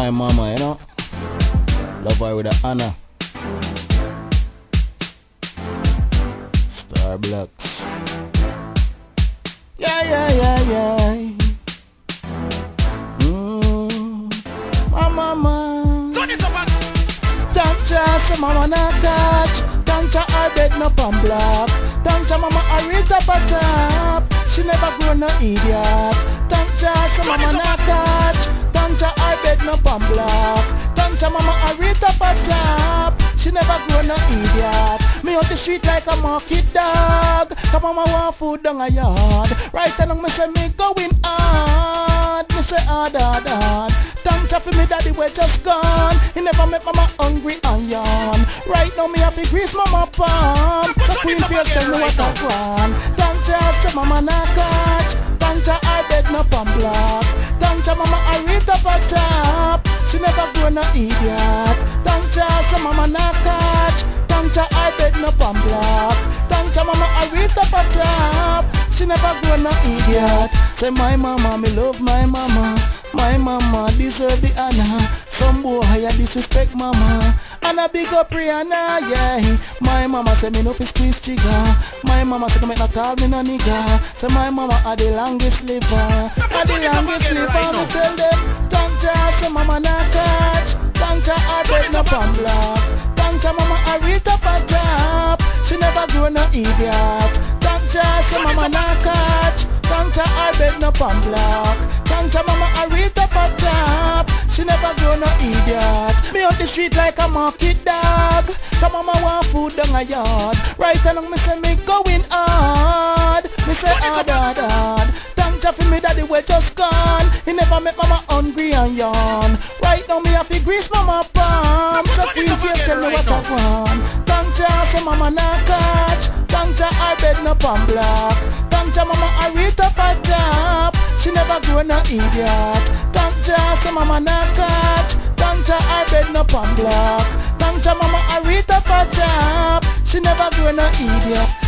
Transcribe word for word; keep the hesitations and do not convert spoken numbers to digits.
my mama, you know. Love her with a honor. Star Blacks. Yeah, yeah, yeah, yeah. Mm. My mama. Tanja, say mama na catch. Tanja, I bed no pan block. Tanja, mama, I read up a top. She never grow no idiot. Tanja, say mama na catch. Tanja, I bed no pan block. Tanja, mama, I read up a top. She never grow no idiot. Me out the street like a market dog. Come mama want food down a yard. Right along me say me going hard. Me say hard, hard, hard. Tanja for me daddy we just gone. He never make mama hungry and yawn. Right now me have to grease mama palm. So queen face tell me what I want. Tanja say mama na catch. Tanja I bed no pan block. Tanja mama I read up a top. She never grow no idiot. Tanja say mama na catch. Tanja I bed no pan block. Tanja mama I read up a top. She never grow no idiot. Say my mama, me love my mama. My mama deserve the honor. Some boy I disrespect mama. And a big up Rihanna, yeah. My mama say me no fi squeeze trigger. My mama say come make no call me no nigga. Say my mama are the longest liver. Are the longest liver. Me tell them Tanja say mama na catch. Tanja I bed no pan block. Tanja mama I read up a top. She never grow no idiot. Tanja say mama na catch. Tanja I bed no pan block. Tanja mama I read up a top. She never grow no idiot. Me out the street like a market dog. Come mama want food down a yard. Right along me say me going hard. Me say hard, hard, hard. Tanja for me daddy we just gone. He never make mama hungry and yawn. Right now me have to grease mama palm. So queen face tell me what I want. Tanja say mama na catch. Tanja I bed no pan block. Tanja mama I read up a top. She never grow no idiot. Tanja say mama na catch. Tanja I bed no pan block. Tanja mama I read up a top. She never grow no idiot.